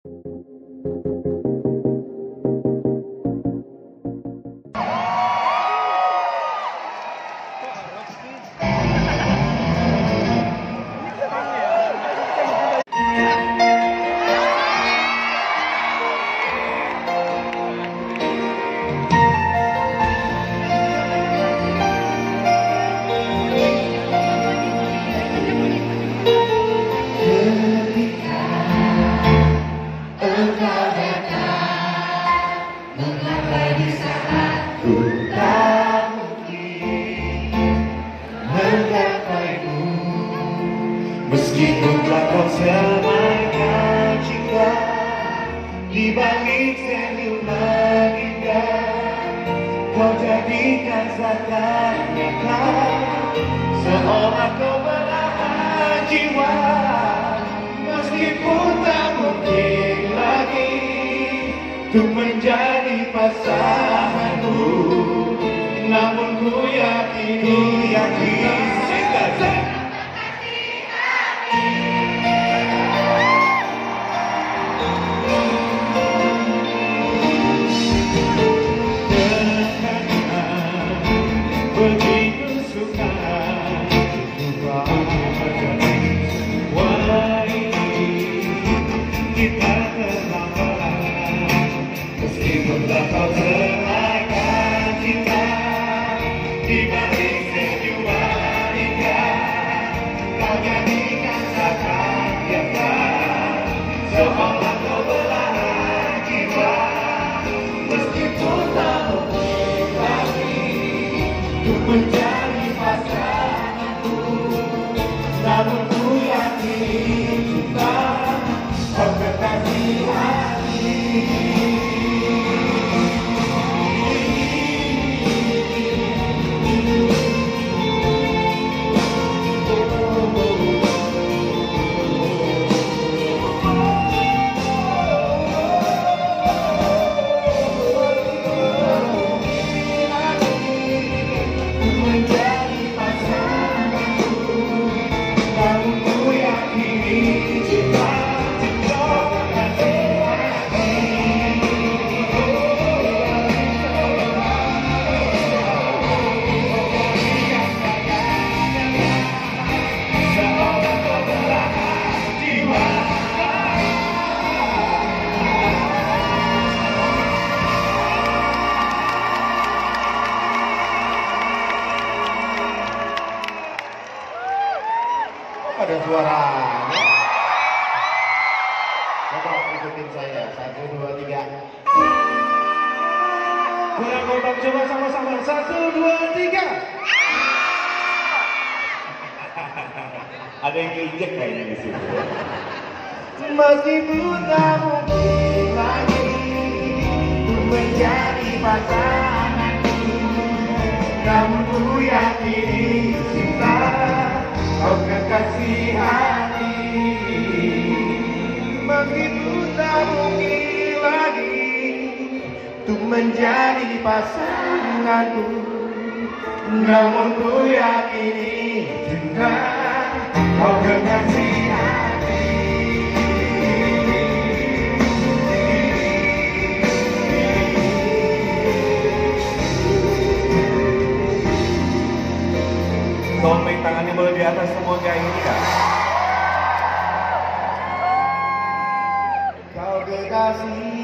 Meskipun telah kau semakan cinta di balik senyuman indah, kau jadikan seakan nyata, seolah kau belahan jiwa. Meskipun tak mungkin lagi untuk menjadi pasanganmu, namun ku yakin begitu suka lupa menjadi semua ini. Kita terlambat meskipun tak kau serahkan cinta di balik senyuman indah, kau jadikan seakan nyata, seolah kau belahan jiwa. Meskipun tak mungkin lagi untuk menjadi pasanganku, namun ku yakin cinta kau kekasih hati. Ada suaranya. Coba ikutin saya. 1, 2, 3. Kurang kompak, coba sama-sama. 1, 2, 3. Ada yang keinjek kayaknya di sini. Meskipun tak mungkin lagi untuk menjadi pasanganku, namun ku yakini cinta kau kekasih hati. Meskipun tak mungkin lagi untuk menjadi pasanganku, namun ku yakini cinta kau kekasih hati. Tolong tangannya boleh di atas semua kayak ini kan? Kau kekasih